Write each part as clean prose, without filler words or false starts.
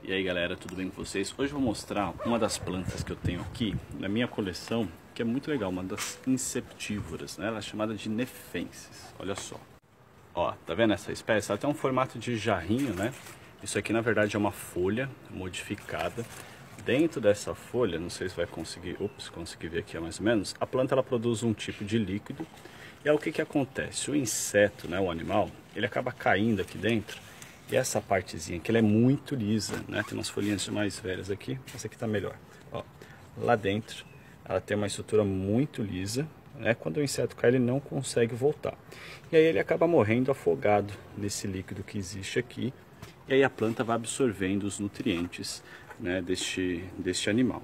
E aí galera, tudo bem com vocês? Hoje eu vou mostrar uma das plantas que eu tenho aqui na minha coleção, que é muito legal, uma das inseptívoras, né? Ela é chamada de nefensis, olha só. Ó, tá vendo essa espécie? Ela tem um formato de jarrinho, né? Isso aqui na verdade é uma folha modificada. Dentro dessa folha, não sei se vai conseguir, conseguir ver aqui mais ou menos, a planta ela produz um tipo de líquido. E aí o que que acontece? O inseto, né, o animal, ele acaba caindo aqui dentro. E essa partezinha aqui ela é muito lisa, né? Tem umas folhinhas mais velhas aqui, essa aqui tá melhor. Ó, lá dentro ela tem uma estrutura muito lisa, né? Quando o inseto cai ele não consegue voltar. E aí ele acaba morrendo afogado nesse líquido que existe aqui. E aí a planta vai absorvendo os nutrientes, né, deste animal.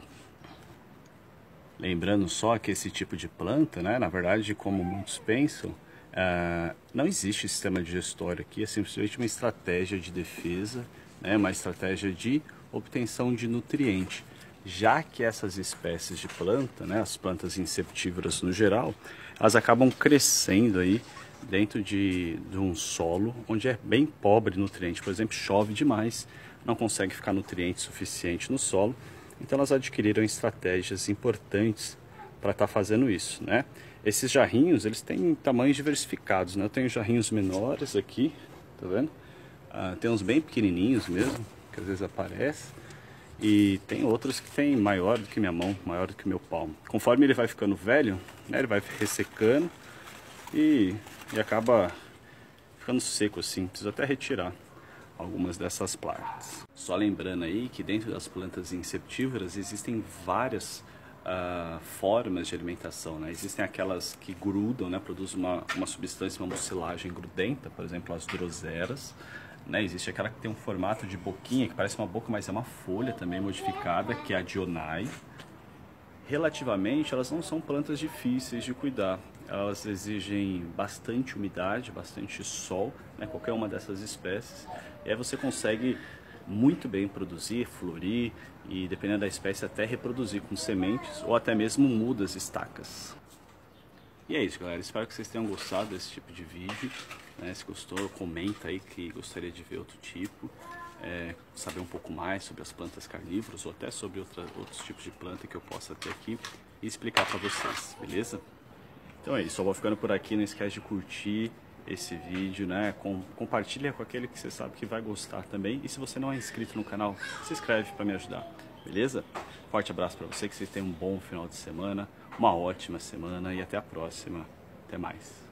Lembrando só que esse tipo de planta, né, na verdade, como muitos pensam, não existe sistema digestório aqui, é simplesmente uma estratégia de defesa, né, uma estratégia de obtenção de nutriente. Já que essas espécies de planta, né, as plantas inseptívoras no geral, elas acabam crescendo aí dentro de um solo onde é bem pobre em nutrientes. Por exemplo, chove demais, não consegue ficar nutriente suficiente no solo, então elas adquiriram estratégias importantes para estar fazendo isso, né? Esses jarrinhos, eles têm tamanhos diversificados, né? Eu tenho jarrinhos menores aqui, tá vendo? Tem uns bem pequenininhos mesmo, que às vezes aparecem, e tem outros que tem maior do que minha mão, maior do que meu palmo. Conforme ele vai ficando velho, né, ele vai ressecando e acaba ficando seco assim, preciso até retirar algumas dessas placas. Só lembrando aí que dentro das plantas inseptívoras existem várias formas de alimentação, né? Existem aquelas que grudam, né? Produzem uma substância, uma mucilagem grudenta, por exemplo as droseras, né? Existe aquela que tem um formato de boquinha, que parece uma boca, mas é uma folha também modificada, que é a dionae. Relativamente, elas não são plantas difíceis de cuidar. Elas exigem bastante umidade, bastante sol, né? Qualquer uma dessas espécies. E aí você consegue muito bem produzir, florir e, dependendo da espécie, até reproduzir com sementes ou até mesmo mudas, estacas. E é isso, galera. Espero que vocês tenham gostado desse tipo de vídeo, né? Se gostou, comenta aí que gostaria de ver outro tipo. Saber um pouco mais sobre as plantas carnívoras ou até sobre outros tipos de planta que eu possa ter aqui e explicar para vocês, beleza? Então é isso, eu vou ficando por aqui, não esquece de curtir esse vídeo, né? Compartilha com aquele que você sabe que vai gostar também, e se você não é inscrito no canal, se inscreve para me ajudar, beleza? Forte abraço para você, que vocês tenham um bom final de semana, uma ótima semana e até a próxima, até mais.